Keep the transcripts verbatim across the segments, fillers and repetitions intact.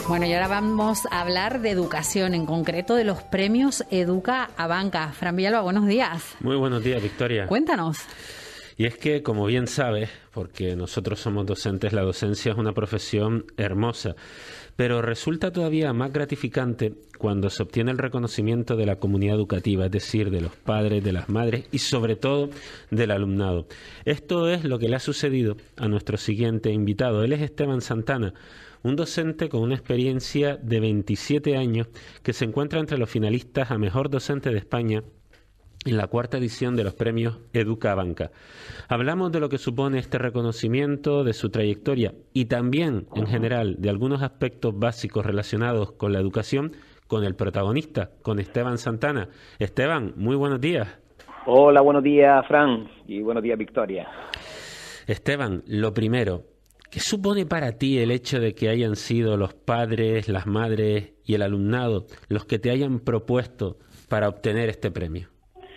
Bueno, y ahora vamos a hablar de educación, en concreto de los premios Educa a Banca. Fran Villalba, buenos días. Muy buenos días, Victoria. Cuéntanos. Y es que, como bien sabes, porque nosotros somos docentes, la docencia es una profesión hermosa, pero resulta todavía más gratificante cuando se obtiene el reconocimiento de la comunidad educativa, es decir, de los padres, de las madres y sobre todo del alumnado. Esto es lo que le ha sucedido a nuestro siguiente invitado. Él es Esteban Santana, un docente con una experiencia de veintisiete años que se encuentra entre los finalistas a Mejor Docente de España en la cuarta edición de los premios Educa a Banca. Hablamos de lo que supone este reconocimiento, de su trayectoria y también, en general, de algunos aspectos básicos relacionados con la educación, con el protagonista, con Esteban Santana. Esteban, muy buenos días. Hola, buenos días, Fran, y buenos días, Victoria. Esteban, lo primero, ¿qué supone para ti el hecho de que hayan sido los padres, las madres y el alumnado los que te hayan propuesto para obtener este premio?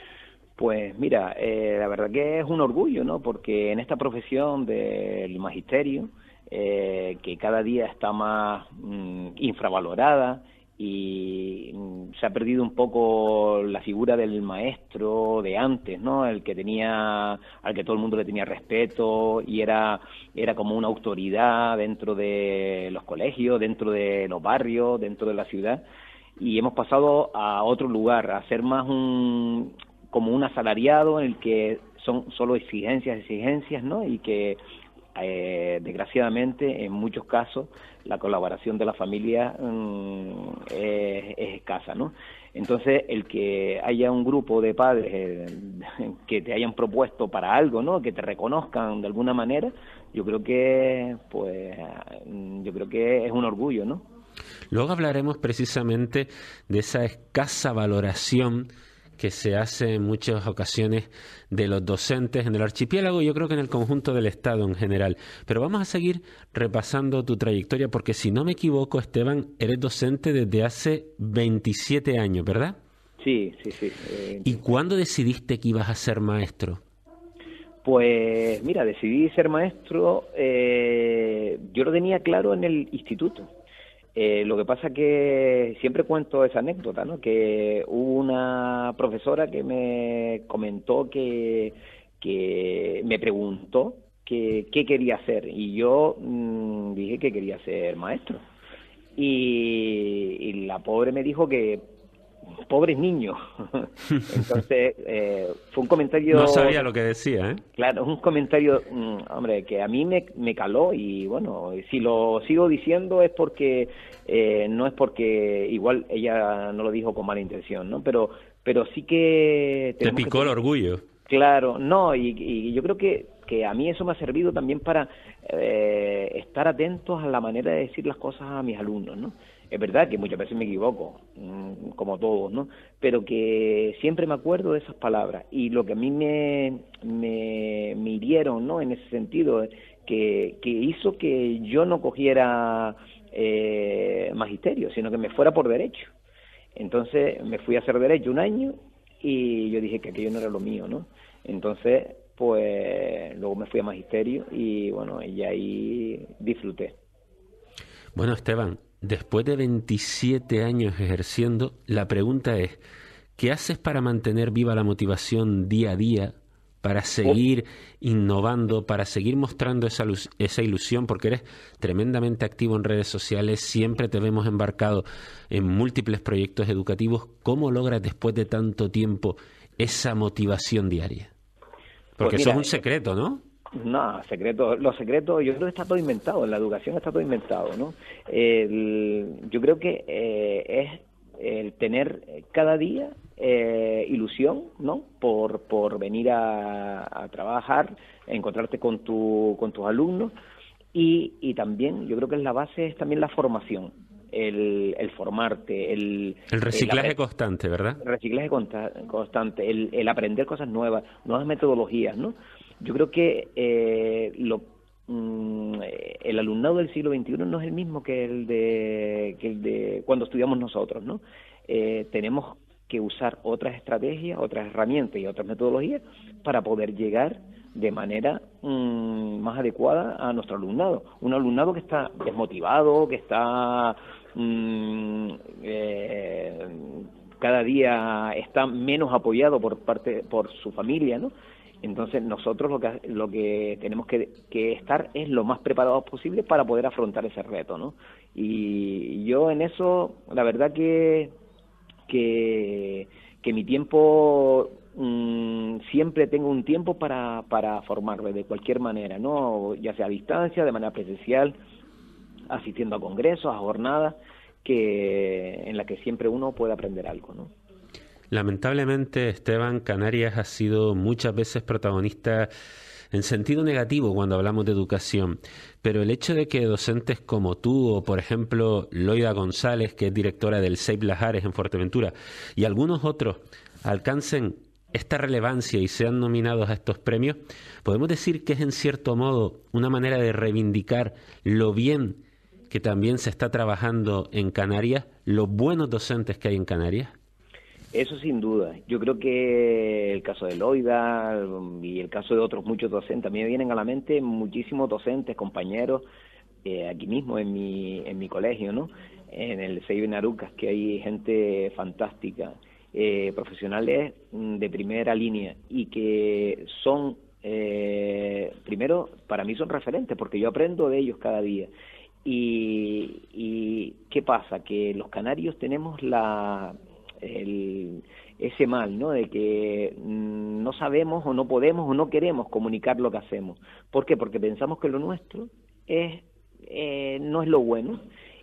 Pues mira, eh, la verdad que es un orgullo, ¿no? Porque en esta profesión del magisterio, eh, que cada día está más mm, infravalorada y mm, se ha perdido un poco la figura del maestro de antes, ¿no? El que tenía, al que todo el mundo le tenía respeto y era, era como una autoridad dentro de los colegios, dentro de los barrios, dentro de la ciudad. Y hemos pasado a otro lugar, a ser más un... como un asalariado en el que son solo exigencias, exigencias, ¿no? Y que, eh, desgraciadamente, en muchos casos, la colaboración de la familia mmm, es, es escasa, ¿no? Entonces, el que haya un grupo de padres eh, que te hayan propuesto para algo, ¿no? Que te reconozcan de alguna manera, yo creo que, pues, yo creo que es un orgullo, ¿no? Luego hablaremos precisamente de esa escasa valoración que se hace en muchas ocasiones de los docentes en el archipiélago y yo creo que en el conjunto del Estado en general. Pero vamos a seguir repasando tu trayectoria porque, si no me equivoco, Esteban, eres docente desde hace veintisiete años, ¿verdad? Sí, sí, sí. Eh, ¿Y cuándo decidiste que ibas a ser maestro? Pues mira, decidí ser maestro, eh, yo lo tenía claro en el instituto. Eh, lo que pasa que siempre cuento esa anécdota, ¿no? Que hubo una profesora que me comentó que, que me preguntó que qué quería hacer y yo mmm, dije que quería ser maestro. Y, y la pobre me dijo que pobres niños. Entonces, eh, fue un comentario... No sabía lo que decía, ¿eh? Claro, un comentario, mmm, hombre, que a mí me, me caló y, bueno, si lo sigo diciendo es porque, eh, no es porque, igual ella no lo dijo con mala intención, ¿no? Pero pero sí que... Te picó que... el orgullo. Claro, no, y, y yo creo que, que a mí eso me ha servido también para eh, estar atentos a la manera de decir las cosas a mis alumnos, ¿no? Es verdad que muchas veces me equivoco, como todos, ¿no? Pero que siempre me acuerdo de esas palabras. Y lo que a mí me, me, me hirieron, ¿no? En ese sentido, que, que hizo que yo no cogiera eh, magisterio, sino que me fuera por derecho. Entonces me fui a hacer derecho un año y yo dije que aquello no era lo mío, ¿no? Entonces, pues luego me fui a magisterio y, bueno, y ahí disfruté. Bueno, Esteban, después de veintisiete años ejerciendo, la pregunta es, ¿qué haces para mantener viva la motivación día a día, para seguir innovando, para seguir mostrando esa, luz, esa ilusión? Porque eres tremendamente activo en redes sociales, siempre te vemos embarcado en múltiples proyectos educativos. ¿Cómo logras después de tanto tiempo esa motivación diaria? Porque pues mira, eso es un secreto, ¿no? No, secreto, los secretos, yo creo que está todo inventado, en la educación está todo inventado, ¿no? El, yo creo que eh, es el tener cada día eh, ilusión, ¿no? Por, por venir a, a trabajar, encontrarte con tu, con tus alumnos y, y también yo creo que la base es también la formación. El, el formarte, el... El reciclaje el, constante, ¿verdad? El reciclaje consta, constante, el, el aprender cosas nuevas, nuevas metodologías, ¿no? Yo creo que eh, lo, mm, el alumnado del siglo veintiuno no es el mismo que el de, que el de cuando estudiamos nosotros, ¿no? Eh, tenemos que usar otras estrategias, otras herramientas y otras metodologías para poder llegar de manera mmm, más adecuada a nuestro alumnado. Un alumnado que está desmotivado, que está mmm, eh, cada día está menos apoyado por parte por su familia, ¿no? Entonces nosotros lo que lo que tenemos que, que estar es lo más preparados posible para poder afrontar ese reto, ¿no? Y yo en eso, la verdad que que, que mi tiempo mmm, siempre tengo un tiempo para para formarme de cualquier manera, ¿no? Ya sea a distancia, de manera presencial, asistiendo a congresos, a jornadas, que en la que siempre uno puede aprender algo, ¿no? Lamentablemente, Esteban, Canarias ha sido muchas veces protagonista en sentido negativo cuando hablamos de educación, pero el hecho de que docentes como tú o, por ejemplo, Loida González, que es directora del S E I P Las Ares en Fuerteventura, y algunos otros alcancen esta relevancia y sean nominados a estos premios, podemos decir que es en cierto modo una manera de reivindicar lo bien que también se está trabajando en Canarias, los buenos docentes que hay en Canarias. Eso sin duda. Yo creo que el caso de Loida y el caso de otros muchos docentes, a mí me vienen a la mente muchísimos docentes, compañeros, eh, aquí mismo en mi en mi colegio, ¿no? En el S E I P Narucas, que hay gente fantástica, eh, profesionales de primera línea y que son, eh, primero, para mí son referentes porque yo aprendo de ellos cada día. Y, y ¿qué pasa? Que los canarios tenemos la... El, ese mal, ¿no? De que mmm, no sabemos o no podemos o no queremos comunicar lo que hacemos. ¿Por qué? Porque pensamos que lo nuestro es eh, no es lo bueno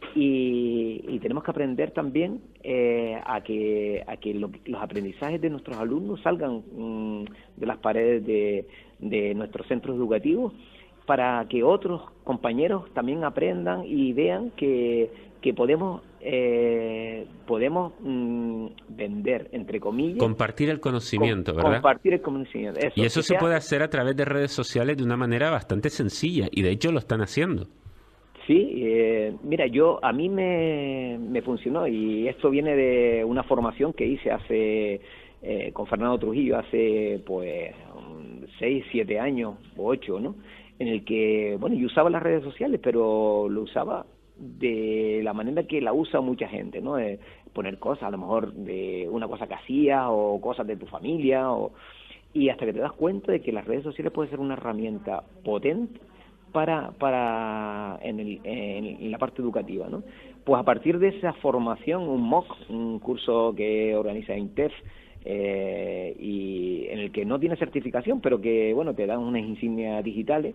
y, y tenemos que aprender también eh, a que a que lo, los aprendizajes de nuestros alumnos salgan mmm, de las paredes de, de nuestros centros educativos para que otros compañeros también aprendan y vean que, que podemos eh, podemos mmm, vender, entre comillas. Compartir el conocimiento, com, ¿verdad? Compartir el conocimiento. Eso, y eso o se sea, puede hacer a través de redes sociales de una manera bastante sencilla, y de hecho lo están haciendo. Sí, eh, mira, yo a mí me, me funcionó, y esto viene de una formación que hice hace eh, con Fernando Trujillo hace pues seis, siete años o ocho, ¿no? En el que, bueno, yo usaba las redes sociales, pero lo usaba de la manera que la usa mucha gente, ¿no? De poner cosas, a lo mejor de una cosa que hacías o cosas de tu familia, o y hasta que te das cuenta de que las redes sociales pueden ser una herramienta potente para para en, el, en, en la parte educativa, ¿no? Pues a partir de esa formación, un M O C, un curso que organiza INTEF, eh, y en el que no tiene certificación, pero que, bueno, te dan unas insignias digitales,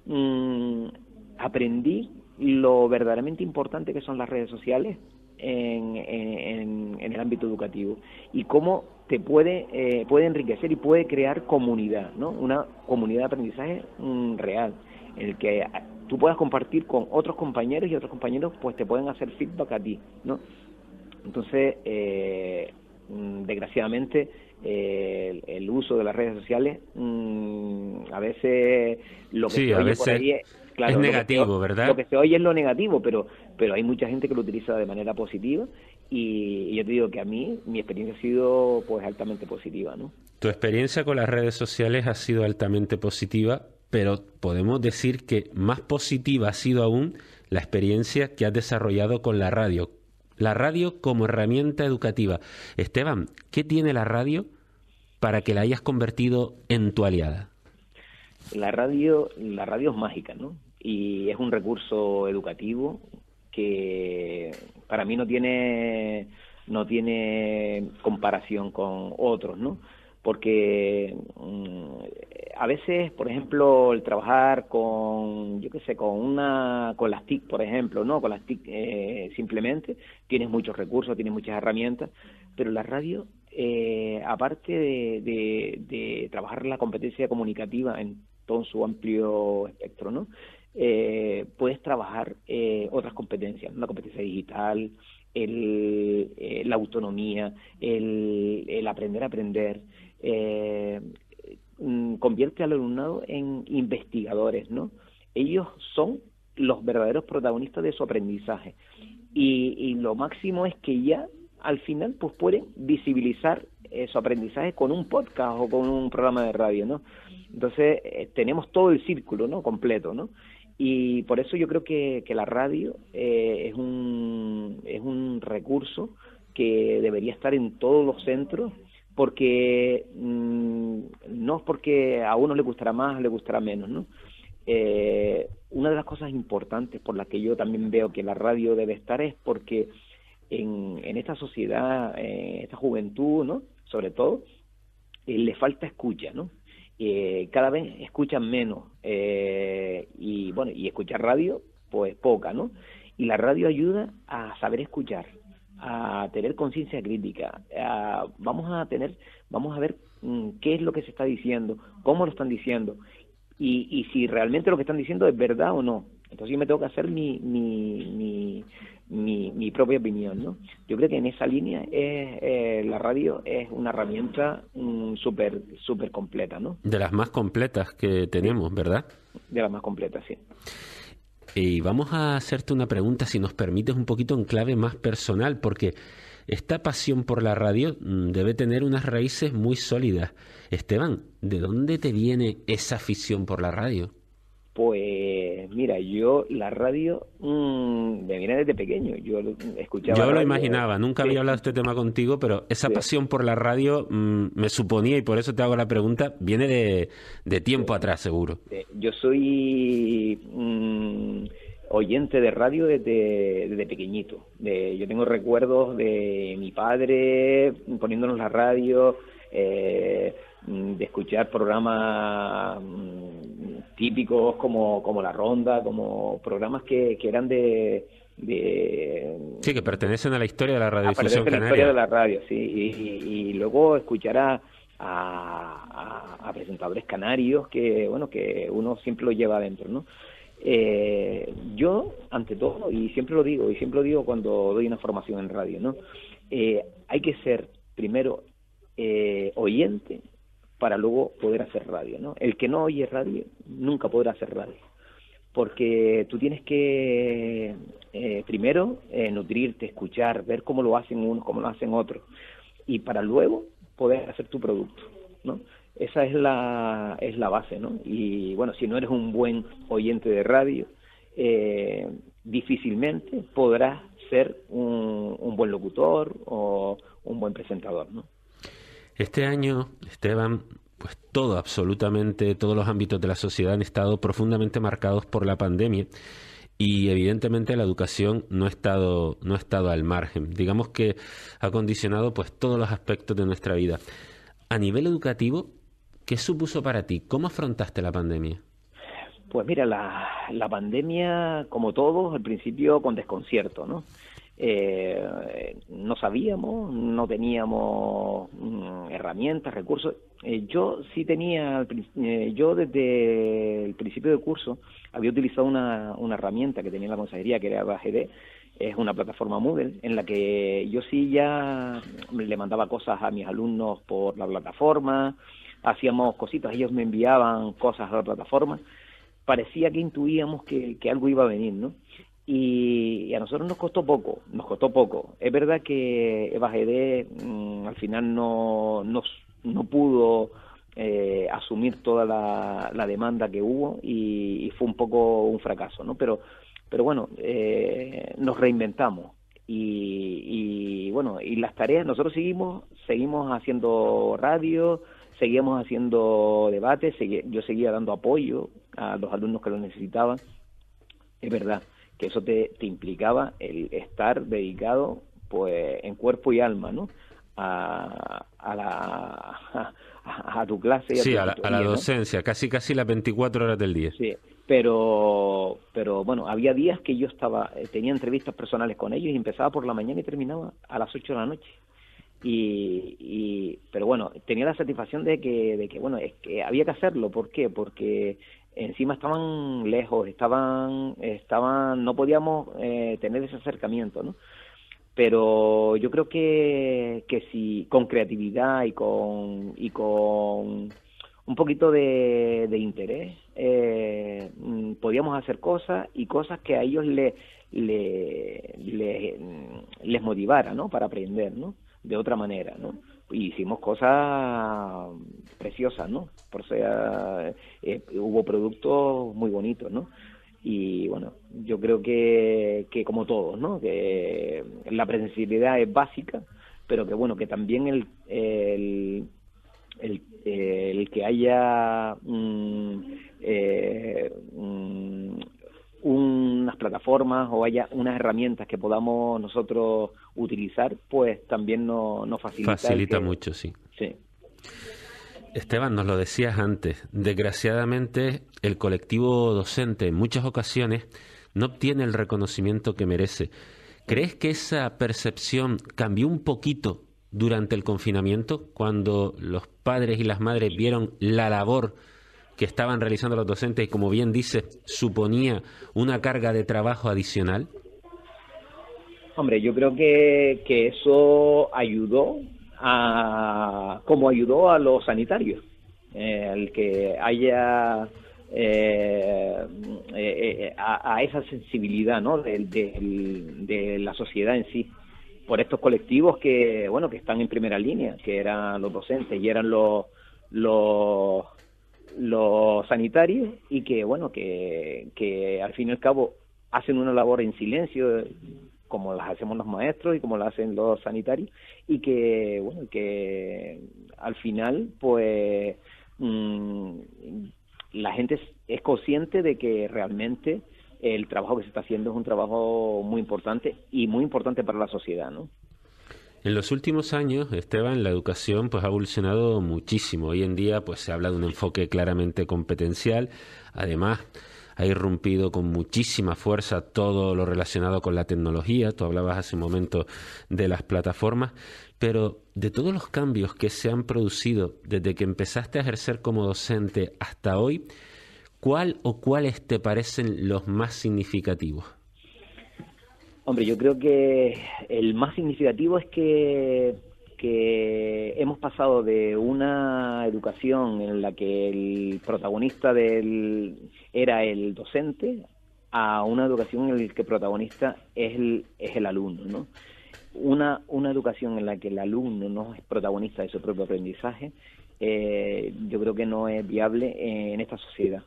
mmm, aprendí lo verdaderamente importante que son las redes sociales en, en, en el ámbito educativo y cómo te puede eh, puede enriquecer y puede crear comunidad, ¿no? Una comunidad de aprendizaje mmm, real, en el que tú puedas compartir con otros compañeros y otros compañeros pues te pueden hacer feedback a ti, ¿no? Entonces, eh, desgraciadamente, eh, el, el uso de las redes sociales mmm, a veces lo que sí, se oye veces por ahí es, claro, es negativo, lo que, ¿verdad? Lo que se oye es lo negativo, pero pero hay mucha gente que lo utiliza de manera positiva y, y yo te digo que a mí mi experiencia ha sido pues altamente positiva, ¿no? Tu experiencia con las redes sociales ha sido altamente positiva, pero podemos decir que más positiva ha sido aún la experiencia que has desarrollado con la radio. La radio como herramienta educativa. Esteban, ¿qué tiene la radio para que la hayas convertido en tu aliada? La radio, la radio es mágica, ¿no? Y es un recurso educativo que para mí no tiene no tiene comparación con otros, ¿no? Porque mmm, a veces, por ejemplo, el trabajar con, yo qué sé, con una, con las T I C, por ejemplo, ¿no? Con las T I C eh, simplemente, tienes muchos recursos, tienes muchas herramientas, pero la radio, eh, aparte de, de, de trabajar la competencia comunicativa en todo su amplio espectro, ¿no? Eh, puedes trabajar eh, otras competencias, ¿no? La competencia digital, el, eh, la autonomía, el, el aprender a aprender, eh, convierte al alumnado en investigadores, ¿no? Ellos son los verdaderos protagonistas de su aprendizaje y, y lo máximo es que ya al final pues pueden visibilizar eh, su aprendizaje con un podcast o con un programa de radio, ¿no? Entonces eh, tenemos todo el círculo, ¿no? Completo, ¿no? Y por eso yo creo que, que la radio eh, es un un, es un recurso que debería estar en todos los centros, porque mmm, no es porque a uno le gustará más o le gustará menos, ¿no? Eh, una de las cosas importantes por las que yo también veo que la radio debe estar es porque en, en esta sociedad, en esta juventud, ¿no?, sobre todo, eh, le falta escucha, ¿no? Eh, cada vez escuchan menos, eh, y bueno, y escuchar radio, pues poca, ¿no? Y la radio ayuda a saber escuchar, a tener conciencia crítica, a, vamos a tener, vamos a ver mmm, qué es lo que se está diciendo, cómo lo están diciendo, y, y si realmente lo que están diciendo es verdad o no. Entonces yo me tengo que hacer mi mi, mi, mi, mi propia opinión, ¿no? Yo creo que en esa línea es, eh, la radio es una herramienta um, súper súper completa, ¿no? De las más completas que tenemos, ¿verdad? De las más completas, sí. Y vamos a hacerte una pregunta, si nos permites, un poquito en clave más personal, porque esta pasión por la radio debe tener unas raíces muy sólidas. Esteban, ¿de dónde te viene esa afición por la radio? Pues mira, yo la radio mmm, me viene desde pequeño. Yo escuchaba Yo lo radio, imaginaba, nunca sí. había hablado de este tema contigo, pero esa Sí. pasión por la radio mmm, me suponía, y por eso te hago la pregunta, viene de, de tiempo Sí. atrás, seguro. Sí. Yo soy mmm, oyente de radio desde, desde pequeñito. De, yo tengo recuerdos de mi padre poniéndonos la radio, eh, de escuchar programas típicos como, como La Ronda, como programas que, que eran de, de... Sí, que pertenecen a la historia de la Pertenecen radiodifusión a la canaria. historia de la radio, sí, y, y, y luego escuchar a, a, a presentadores canarios que, bueno, que uno siempre lo lleva adentro, ¿no? Eh, yo, ante todo, y siempre lo digo, y siempre lo digo cuando doy una formación en radio, ¿no? Eh, hay que ser, primero, eh, oyente, para luego poder hacer radio, ¿no? El que no oye radio nunca podrá hacer radio, porque tú tienes que eh, primero eh, nutrirte, escuchar, ver cómo lo hacen unos, cómo lo hacen otros, y para luego poder hacer tu producto, ¿no? Esa es la es la base, ¿no? Y bueno, si no eres un buen oyente de radio, eh, difícilmente podrás ser un, un buen locutor o un buen presentador, ¿no? Este año, Esteban, pues todo, absolutamente todos los ámbitos de la sociedad han estado profundamente marcados por la pandemia, y evidentemente la educación no ha estado, no ha estado al margen. Digamos que ha condicionado pues todos los aspectos de nuestra vida. A nivel educativo, ¿qué supuso para ti? ¿Cómo afrontaste la pandemia? Pues mira, la, la pandemia, como todos, al principio con desconcierto, ¿no? Eh, no sabíamos, no teníamos mm, herramientas, recursos. Eh, yo sí tenía, eh, yo desde el principio del curso había utilizado una, una herramienta que tenía la consejería, que era B A G D, es una plataforma Moodle, en la que yo sí ya le mandaba cosas a mis alumnos por la plataforma, hacíamos cositas, ellos me enviaban cosas a la plataforma, parecía que intuíamos que, que algo iba a venir, ¿no? Y, y a nosotros nos costó poco, nos costó poco. Es verdad que B A G D mmm, al final no, no, no pudo eh, asumir toda la, la demanda que hubo y, y fue un poco un fracaso, ¿no? Pero, pero bueno, eh, nos reinventamos y, y bueno, y las tareas, nosotros seguimos, seguimos haciendo radio, seguíamos haciendo debates, segui, yo seguía dando apoyo a los alumnos que lo necesitaban. Es verdad que eso te, te implicaba el estar dedicado pues en cuerpo y alma, ¿no? A, a la a, a tu clase y a sí, tu a la, a la docencia, ¿no? casi casi las veinticuatro horas del día. Sí, pero pero bueno, había días que yo estaba tenía entrevistas personales con ellos y empezaba por la mañana y terminaba a las ocho de la noche. Y, y pero bueno, tenía la satisfacción de que de que bueno, es que había que hacerlo. ¿Por qué? Porque encima estaban lejos, estaban, estaban, no podíamos eh, tener ese acercamiento, ¿no? Pero yo creo que, que si con creatividad y con y con un poquito de, de interés eh, podíamos hacer cosas y cosas que a ellos le, le, le les motivara, ¿no? Para aprender, ¿no? De otra manera, ¿no? Y hicimos cosas preciosas, ¿no? Por sea, eh, hubo productos muy bonitos, ¿no? Y bueno, yo creo que, que como todos, ¿no? Que la presencialidad es básica, pero que bueno, que también el, el, el, el que haya mm, eh, mm, unas plataformas o haya unas herramientas que podamos nosotros utilizar, pues también nos, nos facilita. Facilita que, mucho, sí. Sí. Esteban, nos lo decías antes, desgraciadamente el colectivo docente en muchas ocasiones no obtiene el reconocimiento que merece. ¿Crees que esa percepción cambió un poquito durante el confinamiento, cuando los padres y las madres vieron la labor que estaban realizando los docentes y, como bien dices, suponía una carga de trabajo adicional? Hombre, yo creo que, que eso ayudó a como ayudó a los sanitarios, eh, el que haya eh, eh, a, a esa sensibilidad, ¿no? de, de, de la sociedad en sí, por estos colectivos que bueno que están en primera línea, que eran los docentes y eran los los los sanitarios, y que bueno que, que al fin y al cabo hacen una labor en silencio, como las hacemos los maestros y como las hacen los sanitarios, y que bueno que al final pues mmm, la gente es, es consciente de que realmente el trabajo que se está haciendo es un trabajo muy importante y muy importante para la sociedad, ¿no? En los últimos años, Esteban, la educación pues ha evolucionado muchísimo. Hoy en día pues se habla de un enfoque claramente competencial. Además, ha irrumpido con muchísima fuerza todo lo relacionado con la tecnología. Tú hablabas hace un momento de las plataformas, pero de todos los cambios que se han producido desde que empezaste a ejercer como docente hasta hoy, ¿cuál o cuáles te parecen los más significativos? Hombre, yo creo que el más significativo es que, que hemos pasado de una educación en la que el protagonista del, era el docente a una educación en la que el protagonista es el, es el alumno, ¿no? Una, una educación en la que el alumno no es protagonista de su propio aprendizaje, eh, yo creo que no es viable en esta sociedad.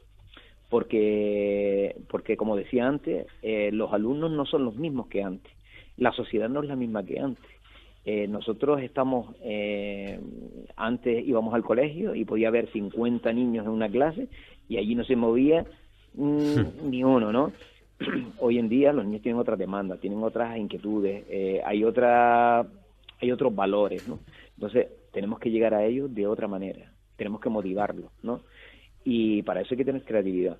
Porque, porque como decía antes, eh, los alumnos no son los mismos que antes, la sociedad no es la misma que antes. Eh, nosotros estamos, eh, antes íbamos al colegio y podía haber cincuenta niños en una clase y allí no se movía mm, ni uno, ¿no? Hoy en día los niños tienen otras demandas, tienen otras inquietudes, eh, hay otra, hay otros valores, ¿no? Entonces tenemos que llegar a ellos de otra manera, tenemos que motivarlos, ¿no? Y para eso hay que tener creatividad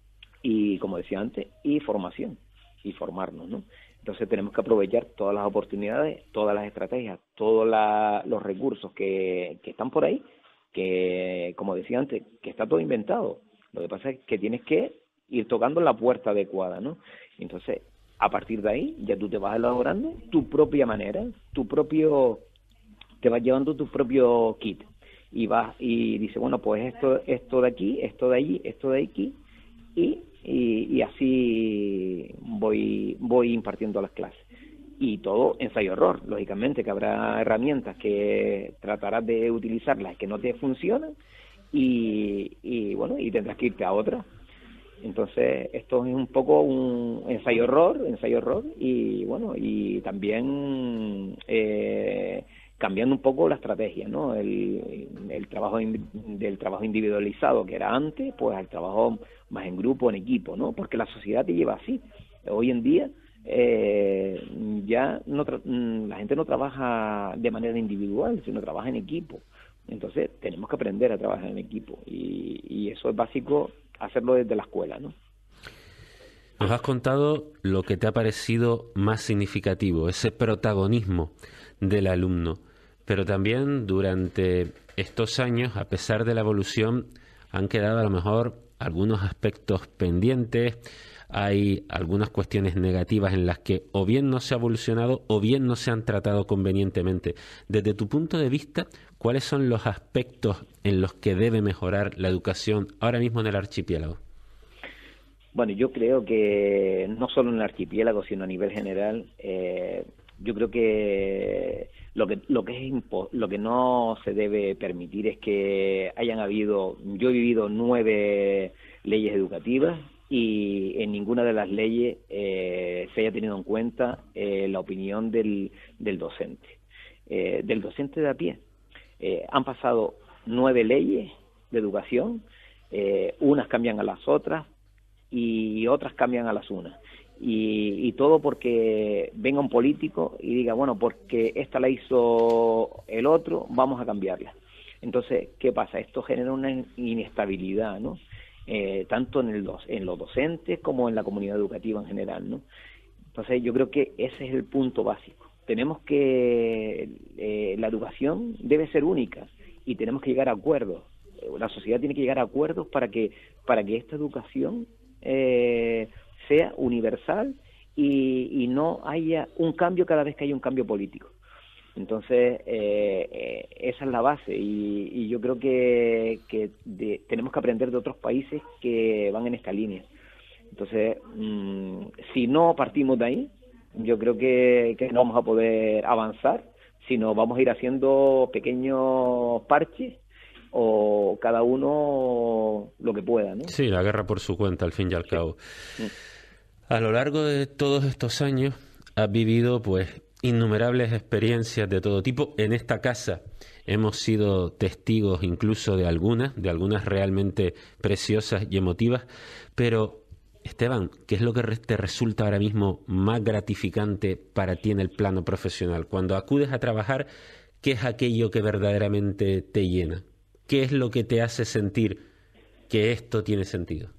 y, como decía antes, y formación, y formarnos, ¿no? Entonces tenemos que aprovechar todas las oportunidades, todas las estrategias, todos la, los recursos que, que están por ahí, que, como decía antes, que está todo inventado. Lo que pasa es que tienes que ir tocando la puerta adecuada, ¿no? Entonces, a partir de ahí, ya tú te vas elaborando tu propia manera, tu propio, te vas llevando tu propio kit. Y vas y dice, bueno, pues esto esto de aquí, esto de allí, esto de aquí, y, y, y así voy voy impartiendo las clases. Y todo ensayo-error, lógicamente, que habrá herramientas que tratarás de utilizarlas que no te funcionan, y, y bueno, y tendrás que irte a otra. Entonces, esto es un poco un ensayo-error, ensayo-error, y bueno, y también eh, cambiando un poco la estrategia, ¿no? El, el trabajo in, del trabajo individualizado que era antes, pues al trabajo más en grupo, en equipo, ¿no? Porque la sociedad te lleva así. Hoy en día eh, ya no tra- la gente no trabaja de manera individual, sino trabaja en equipo. Entonces tenemos que aprender a trabajar en equipo, y, y eso es básico hacerlo desde la escuela, ¿no? Nos has contado lo que te ha parecido más significativo, ese protagonismo del alumno. Pero también durante estos años, a pesar de la evolución, han quedado a lo mejor algunos aspectos pendientes, hay algunas cuestiones negativas en las que o bien no se ha evolucionado o bien no se han tratado convenientemente. Desde tu punto de vista, ¿cuáles son los aspectos en los que debe mejorar la educación ahora mismo en el archipiélago? Bueno, yo creo que no solo en el archipiélago, sino a nivel general, eh, yo creo que lo que lo que es impo- lo que no se debe permitir es que hayan habido, yo he vivido nueve leyes educativas y en ninguna de las leyes eh, se haya tenido en cuenta eh, la opinión del, del docente, eh, del docente de a pie. Eh, han pasado nueve leyes de educación, eh, unas cambian a las otras y otras cambian a las unas. Y, y todo porque venga un político y diga, bueno, porque esta la hizo el otro, vamos a cambiarla. Entonces, ¿qué pasa? Esto genera una inestabilidad, ¿no? Eh, tanto en, el do en los docentes como en la comunidad educativa en general, ¿no? Entonces, yo creo que ese es el punto básico. Tenemos que, eh, la educación debe ser única y tenemos que llegar a acuerdos. La sociedad tiene que llegar a acuerdos para que, para que esta educación eh, sea universal y, y no haya un cambio cada vez que haya un cambio político. Entonces, eh, eh, esa es la base y, y yo creo que, que de, tenemos que aprender de otros países que van en esta línea. Entonces, mmm, si no partimos de ahí, yo creo que, que no vamos a poder avanzar, sino vamos a ir haciendo pequeños parches o cada uno lo que pueda, ¿no? Sí, la guerra por su cuenta, al fin y al Sí. cabo. Mm. A lo largo de todos estos años has vivido, pues, innumerables experiencias de todo tipo. En esta casa hemos sido testigos incluso de algunas, de algunas realmente preciosas y emotivas. Pero, Esteban, ¿qué es lo que te resulta ahora mismo más gratificante para ti en el plano profesional? Cuando acudes a trabajar, ¿qué es aquello que verdaderamente te llena? ¿Qué es lo que te hace sentir que esto tiene sentido?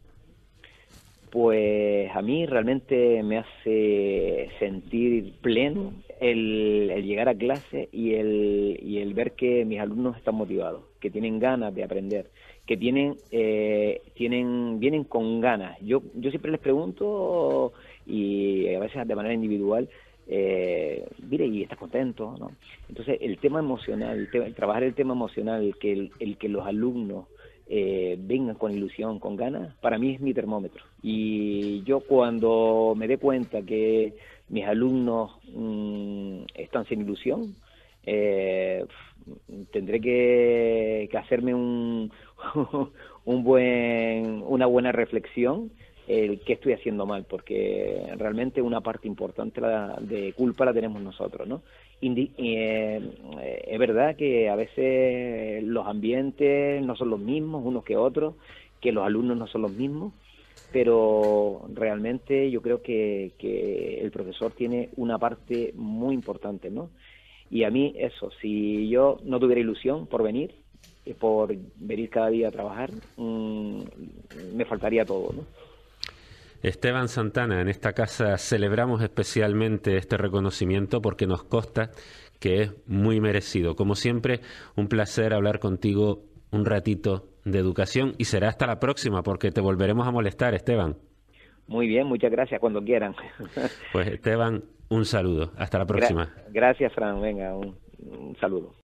Pues a mí realmente me hace sentir pleno el, el llegar a clase y el, y el ver que mis alumnos están motivados, que tienen ganas de aprender, que tienen, eh, tienen vienen con ganas. Yo, yo siempre les pregunto, y a veces de manera individual, eh, mire, ¿y estás contento? ¿No? Entonces, el tema emocional, el, tema, el trabajar el tema emocional, que el, el que los alumnos Eh, vengan con ilusión, con ganas, para mí es mi termómetro. Y yo cuando me dé cuenta que mis alumnos mmm, están sin ilusión, eh, tendré que, que hacerme un, un buen, una buena reflexión el qué estoy haciendo mal, porque realmente una parte importante la, de culpa la tenemos nosotros, ¿no? Indi eh, es verdad que a veces los ambientes no son los mismos unos que otros, que los alumnos no son los mismos, pero realmente yo creo que, que el profesor tiene una parte muy importante, ¿no? Y a mí eso, si yo no tuviera ilusión por venir, por venir cada día a trabajar, mmm, me faltaría todo, ¿no? Esteban Santana, en esta casa celebramos especialmente este reconocimiento porque nos consta que es muy merecido. Como siempre, un placer hablar contigo un ratito de educación y será hasta la próxima porque te volveremos a molestar, Esteban. Muy bien, muchas gracias, cuando quieran. Pues Esteban, un saludo. Hasta la próxima. Gra- gracias, Fran. Venga, un, un saludo.